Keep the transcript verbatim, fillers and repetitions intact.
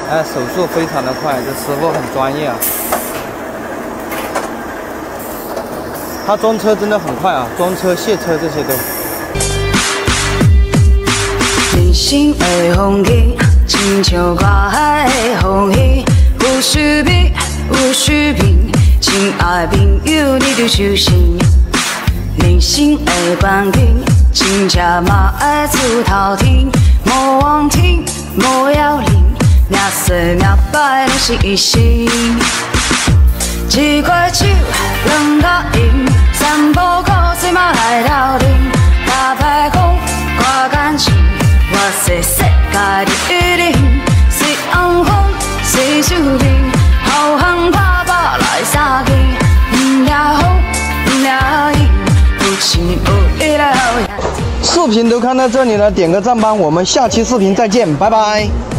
哎，手速非常的快，这师傅很专业啊。他装车真的很快啊，装车、卸车这些都。 人生的风景，亲像大海的风雨，有须美，有须平。亲爱的朋友，你着小心。人生的环境，真正嘛爱出头天，莫妄听，莫要领，命衰命歹拢是一时。一块手，两甲赢，三步苦水嘛来斗阵。打牌讲，挂感情，我说世界第一人，随红风，随手边，好汉拍拍来相见，不惹风，不惹雨，有情有义来后。 视频都看到这里了，点个赞吧，我们下期视频再见，拜拜。